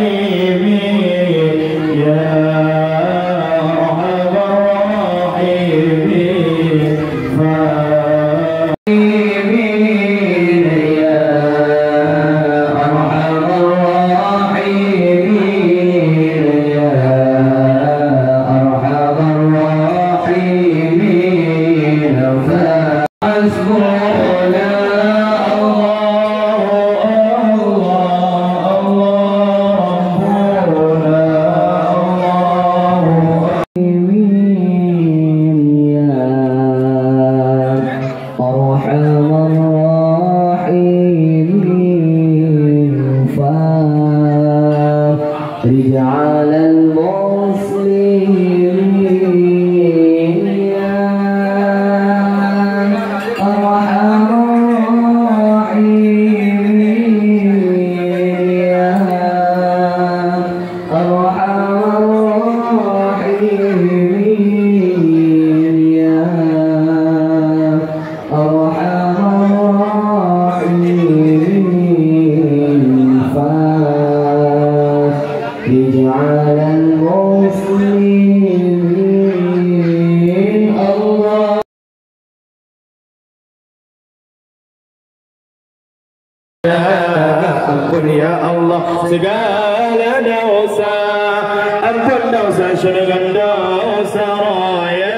Ampun ya Allah segala dosa, ampun dosa syurga dosa raya.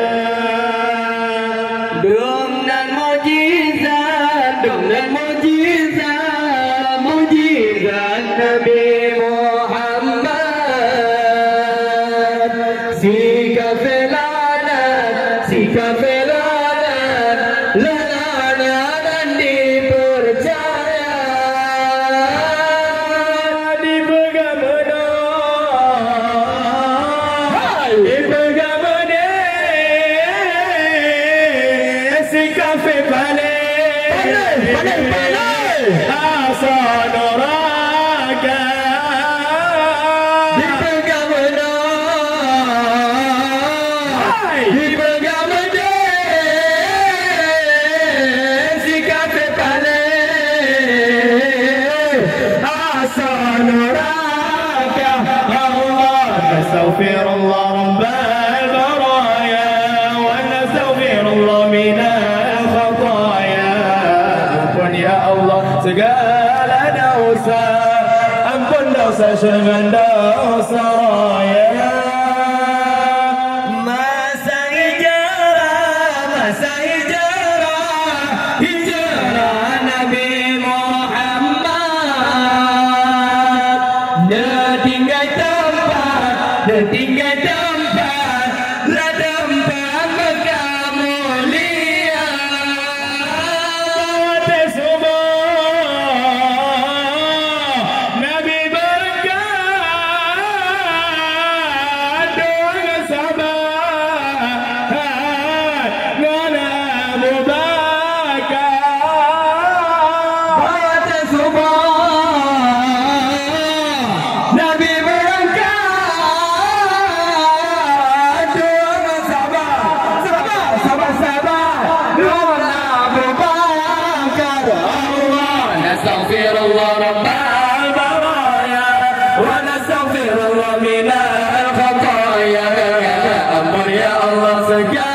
Dengan mujizat Nabi Muhammad, sikap felanan lana dan dipercaya, dipegang benar, sikap pandai asal neraka, dipegang benar, dipegang benar, sikap pandai asal neraka. Allah nastaghfirullah rabbal baraya wa nastaghfirullah minal khataya. Ampun ya Allah segala dosa, ampun dosa syurga dosa raya. Masa hijrah Nabi Muhammad, dia tinggal tempat lah tempat Mekah mulia. Nabi berkat dengan sahabat dengan Abu Bakar. Nabi berangkat dengan sahabat dengan Abu Bakar. Allah nastaghfirullah rabbal baraya wa nastaghfirullah minal khataya. Ampun ya Allah segala